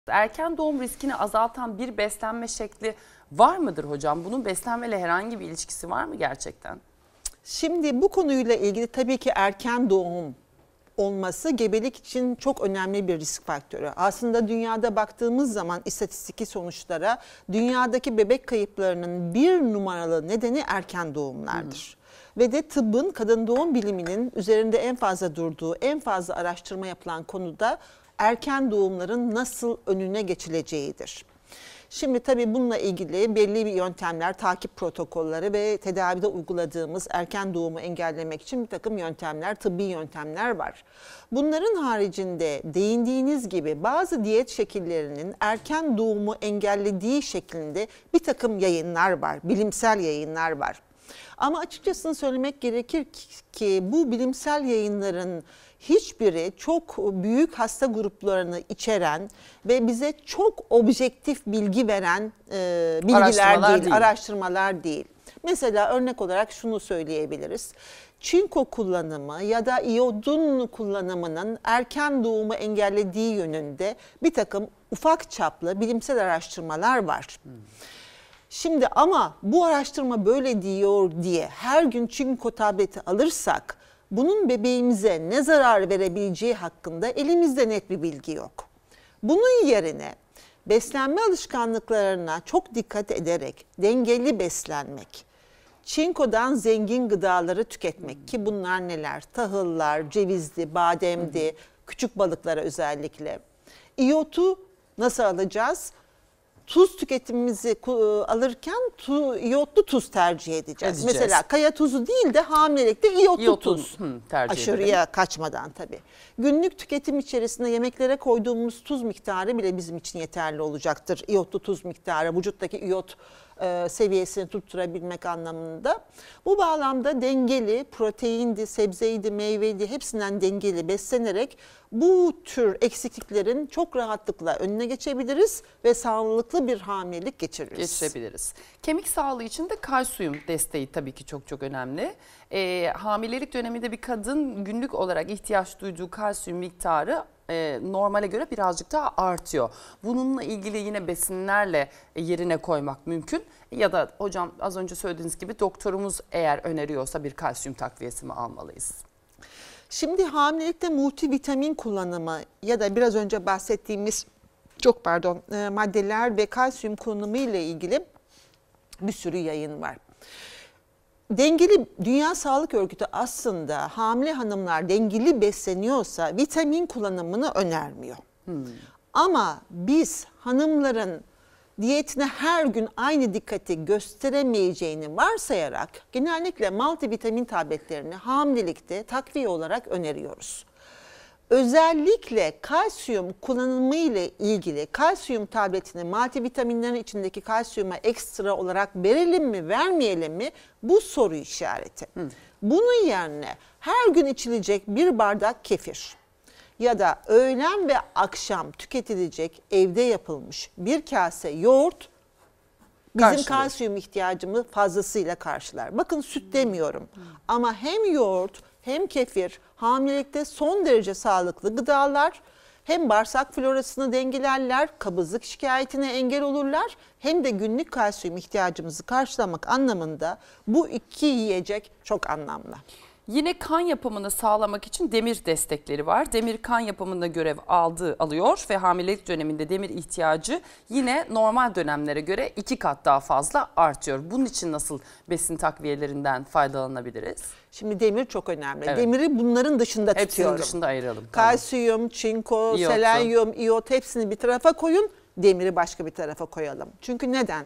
Erken doğum riskini azaltan bir beslenme şekli var mıdır hocam? Bunun beslenmeyle herhangi bir ilişkisi var mı gerçekten? Şimdi bu konuyla ilgili tabii ki erken doğum olması gebelik için çok önemli bir risk faktörü. Aslında dünyada baktığımız zaman istatistiki sonuçlara dünyadaki bebek kayıplarının bir numaralı nedeni erken doğumlardır. Ve de tıbbın, kadın doğum biliminin üzerinde en fazla durduğu, en fazla araştırma yapılan konuda erken doğumların nasıl önüne geçileceğidir. Şimdi tabii bununla ilgili belli bir yöntemler, takip protokolleri ve tedavide uyguladığımız erken doğumu engellemek için bir takım yöntemler, tıbbi yöntemler var. Bunların haricinde değindiğiniz gibi bazı diyet şekillerinin erken doğumu engellediği şeklinde bir takım yayınlar var, bilimsel yayınlar var. Ama açıkçası söylemek gerekir ki bu bilimsel yayınların hiçbiri çok büyük hasta gruplarını içeren ve bize çok objektif bilgi veren araştırmalar değil. Mesela örnek olarak şunu söyleyebiliriz. Çinko kullanımı ya da iyodun kullanımının erken doğumu engellediği yönünde bir takım ufak çaplı bilimsel araştırmalar var. Şimdi ama bu araştırma böyle diyor diye her gün çinko tableti alırsak bunun bebeğimize ne zarar verebileceği hakkında elimizde net bir bilgi yok. Bunun yerine beslenme alışkanlıklarına çok dikkat ederek dengeli beslenmek, çinkodan zengin gıdaları tüketmek ki bunlar neler? Tahıllar, cevizli, bademdi, küçük balıklara özellikle. İyotu nasıl alacağız? Tuz tüketimimizi alırken iyotlu tuz tercih edeceğiz. Mesela kaya tuzu değil de hamilelikte iyotlu tuz tercih aşırıya kaçmadan tabii. Günlük tüketim içerisinde yemeklere koyduğumuz tuz miktarı bile bizim için yeterli olacaktır. İyotlu tuz miktarı, vücuttaki iyot seviyesini tutturabilmek anlamında. Bu bağlamda dengeli, proteindi, sebzeydi, meyveydi hepsinden dengeli beslenerek bu tür eksikliklerin çok rahatlıkla önüne geçebiliriz ve sağlıklı bir hamilelik geçirebiliriz. Kemik sağlığı için de kalsiyum desteği tabii ki çok önemli. Hamilelik döneminde bir kadın günlük olarak ihtiyaç duyduğu kalsiyum miktarı normale göre birazcık daha artıyor. Bununla ilgili yine besinlerle yerine koymak mümkün. Ya da hocam az önce söylediğiniz gibi doktorumuz eğer öneriyorsa bir kalsiyum takviyesi mi almalıyız? Şimdi hamilelikte multivitamin kullanımı ya da biraz önce bahsettiğimiz maddeler ve kalsiyum kullanımı ile ilgili bir sürü yayın var. Dengeli Dünya Sağlık Örgütü aslında hamile hanımlar dengeli besleniyorsa vitamin kullanımını önermiyor. Ama biz hanımların diyetine her gün aynı dikkati gösteremeyeceğini varsayarak genellikle multivitamin tabletlerini hamilelikte takviye olarak öneriyoruz. Özellikle kalsiyum kullanımı ile ilgili kalsiyum tabletini multivitaminlerin içindeki kalsiyuma ekstra olarak verelim mi vermeyelim mi bu soru işareti. Bunun yerine her gün içilecek bir bardak kefir ya da öğlen ve akşam tüketilecek evde yapılmış bir kase yoğurt bizim kalsiyum ihtiyacımı fazlasıyla karşılar. Bakın süt demiyorum ama hem yoğurt hem kefir hamilelikte son derece sağlıklı gıdalar, hem bağırsak florasını dengelerler, kabızlık şikayetine engel olurlar, hem de günlük kalsiyum ihtiyacımızı karşılamak anlamında bu iki yiyecek çok anlamlı. Yine kan yapımını sağlamak için demir destekleri var. Demir kan yapımında görev alıyor ve hamilelik döneminde demir ihtiyacı yine normal dönemlere göre 2 kat daha fazla artıyor. Bunun için nasıl besin takviyelerinden faydalanabiliriz? Şimdi demir çok önemli. Evet. Demiri bunların dışında tutuyorum. Hepsinin dışında ayıralım. Kalsiyum, çinko, selenyum, iyot hepsini bir tarafa koyun. Demiri başka bir tarafa koyalım. Çünkü neden?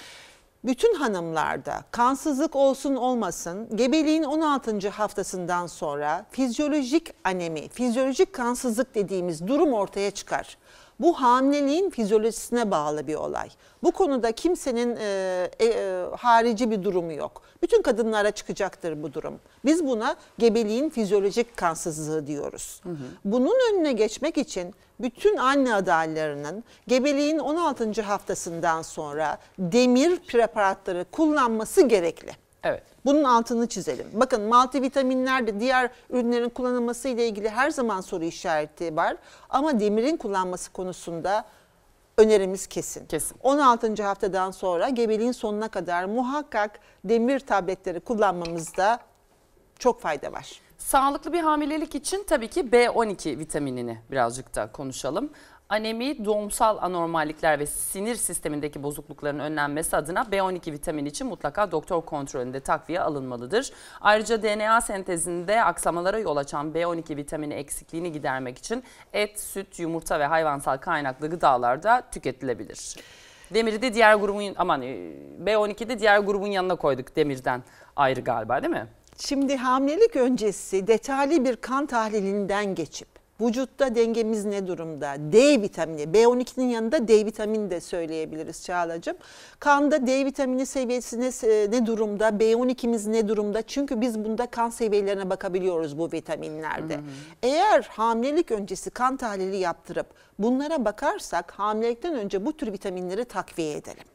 Bütün hanımlarda kansızlık olsun olmasın gebeliğin 16. haftasından sonra fizyolojik anemi, fizyolojik kansızlık dediğimiz durum ortaya çıkar. Bu hamileliğin fizyolojisine bağlı bir olay. Bu konuda kimsenin harici bir durumu yok. Bütün kadınlara çıkacaktır bu durum. Biz buna gebeliğin fizyolojik kansızlığı diyoruz. Bunun önüne geçmek için bütün anne adaylarının gebeliğin 16. haftasından sonra demir preparatları kullanması gerekli. Evet. Bunun altını çizelim. Bakın multivitaminler de diğer ürünlerin kullanılması ile ilgili her zaman soru işareti var. Ama demirin kullanması konusunda önerimiz kesin. Kesin. 16. haftadan sonra gebeliğin sonuna kadar muhakkak demir tabletleri kullanmamızda çok fayda var. Sağlıklı bir hamilelik için tabii ki B12 vitaminini birazcık da konuşalım. Anemi, doğumsal anormallikler ve sinir sistemindeki bozuklukların önlenmesi adına B12 vitamini için mutlaka doktor kontrolünde takviye alınmalıdır. Ayrıca DNA sentezinde aksamalara yol açan B12 vitamini eksikliğini gidermek için et, süt, yumurta ve hayvansal kaynaklı gıdalarda tüketilebilir. Demiri de diğer grubun, B12'de diğer grubun yanına koyduk, demirden ayrı galiba, değil mi? Şimdi hamilelik öncesi detaylı bir kan tahlilinden geçip vücutta dengemiz ne durumda? D vitamini, B12'nin yanında D vitamini de söyleyebiliriz Çağla'cığım. Kanda D vitamini seviyesi ne durumda? B12'miz ne durumda? Çünkü biz bunda kan seviyelerine bakabiliyoruz bu vitaminlerde. Eğer hamilelik öncesi kan tahlili yaptırıp bunlara bakarsak hamilelikten önce bu tür vitaminleri takviye edelim.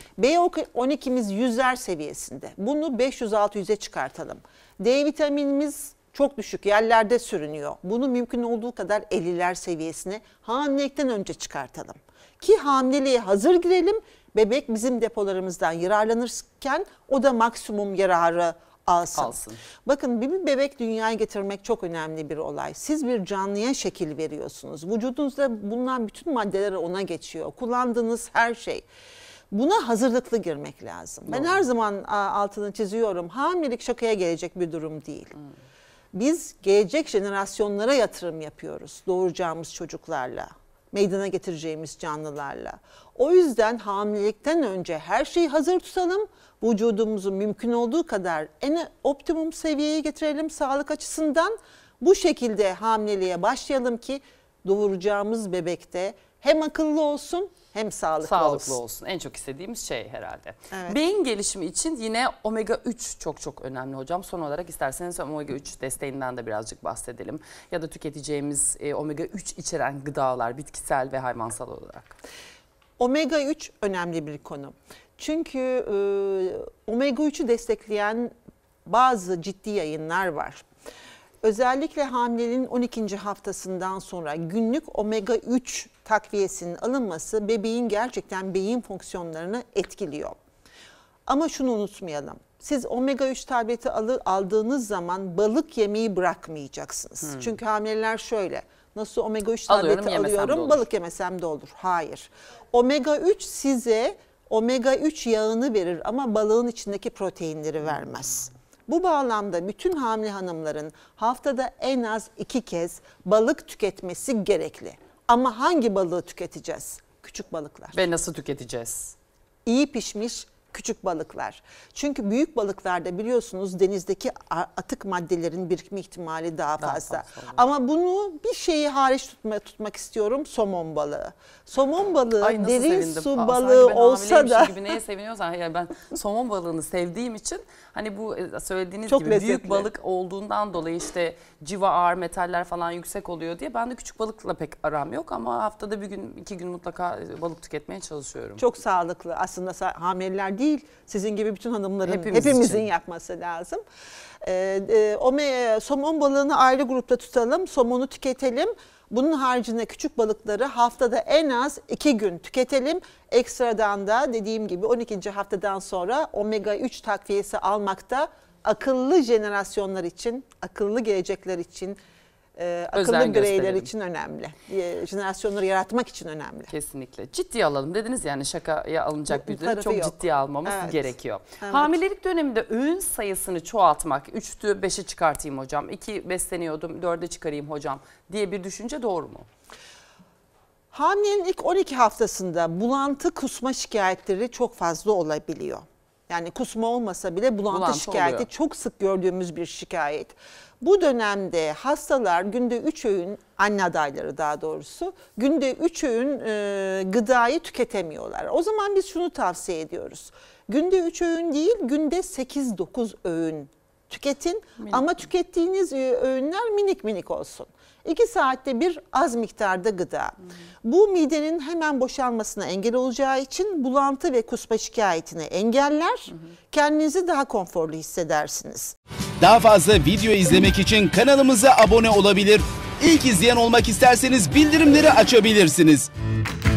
B12'miz 100'ler seviyesinde. Bunu 500-600'e çıkartalım. D vitaminimiz çok düşük, yerlerde sürünüyor. Bunu mümkün olduğu kadar 50'ler seviyesine hamilelikten önce çıkartalım. Ki hamileliğe hazır girelim, bebek bizim depolarımızdan yararlanırken o da maksimum yararı alsın. Bakın bir bebek dünyaya getirmek çok önemli bir olay. Siz bir canlıya şekil veriyorsunuz. Vücudunuzda bulunan bütün maddeler ona geçiyor. Kullandığınız her şey. Buna hazırlıklı girmek lazım. Ben her zaman altını çiziyorum. Hamilelik şakaya gelecek bir durum değil. Biz gelecek jenerasyonlara yatırım yapıyoruz. Doğuracağımız çocuklarla, meydana getireceğimiz canlılarla. O yüzden hamilelikten önce her şeyi hazır tutalım. Vücudumuzu mümkün olduğu kadar en optimum seviyeye getirelim sağlık açısından. Bu şekilde hamileliğe başlayalım ki doğuracağımız bebekte hem akıllı olsun hem sağlıklı olsun. En çok istediğimiz şey herhalde. Evet. Beyin gelişimi için yine omega 3 çok önemli hocam. Son olarak isterseniz omega 3 desteğinden de birazcık bahsedelim. Ya da tüketeceğimiz omega 3 içeren gıdalar, bitkisel ve hayvansal olarak. Omega 3 önemli bir konu. Çünkü omega 3'ü destekleyen bazı ciddi yayınlar var. Özellikle hamileliğin 12. haftasından sonra günlük omega 3 takviyesinin alınması bebeğin gerçekten beyin fonksiyonlarını etkiliyor. Ama şunu unutmayalım. Siz omega 3 tableti aldığınız zaman balık yemeyi bırakmayacaksınız. Çünkü hamileler şöyle, nasıl omega 3 tableti alıyorum, balık yemesem de olur. Hayır. Omega 3 size omega 3 yağını verir ama balığın içindeki proteinleri vermez. Bu bağlamda bütün hamile hanımların haftada en az 2 kez balık tüketmesi gerekli. Ama hangi balığı tüketeceğiz? Küçük balıklar. Ve nasıl tüketeceğiz? İyi pişmiş küçük balıklar. Çünkü büyük balıklarda biliyorsunuz denizdeki atık maddelerin birikme ihtimali daha fazla. Ama bunu bir şeyi hariç tutmak istiyorum, somon balığı. Somon balığı derin su balığı olsa da. Gibi neye seviniyorsan, yani ben somon balığını sevdiğim için hani bu söylediğiniz çok gibi lezzetli. Büyük balık olduğundan dolayı işte civa, ağır metaller falan yüksek oluyor diye ben de küçük balıkla pek aram yok ama haftada bir gün 2 gün mutlaka balık tüketmeye çalışıyorum. Çok sağlıklı aslında, hamileler değil, sizin gibi bütün hanımların hepimizin yapması lazım. Somon balığını ayrı grupta tutalım, somonu tüketelim. Bunun haricinde küçük balıkları haftada en az 2 gün tüketelim. Ekstradan da dediğim gibi 12. haftadan sonra omega 3 takviyesi almakta akıllı jenerasyonlar için, akıllı gelecekler için, akıllı bireyler için önemli. Jenerasyonları yaratmak için önemli. Kesinlikle. Ciddiye alalım dediniz, yani şakaya alınacak bir durum. Çok ciddiye almamız gerekiyor. Evet. Hamilelik döneminde öğün sayısını çoğaltmak, 3'tü 5'e çıkartayım hocam, 2 besleniyordum 4'e çıkarayım hocam diye bir düşünce doğru mu? Hamilenin ilk 12 haftasında bulantı, kusma şikayetleri çok fazla olabiliyor. Yani kusma olmasa bile bulantı şikayeti oluyor. Çok sık gördüğümüz bir şikayet. Bu dönemde hastalar günde 3 öğün, anne adayları daha doğrusu, günde 3 öğün gıdayı tüketemiyorlar. O zaman biz şunu tavsiye ediyoruz. Günde 3 öğün değil, günde 8-9 öğün tüketin. Ama tükettiğiniz öğünler minik minik olsun. 2 saatte bir az miktarda gıda. Bu midenin hemen boşalmasına engel olacağı için bulantı ve kusma şikayetini engeller. Kendinizi daha konforlu hissedersiniz. Daha fazla video izlemek için kanalımıza abone olabilir. İlk izleyen olmak isterseniz bildirimleri açabilirsiniz.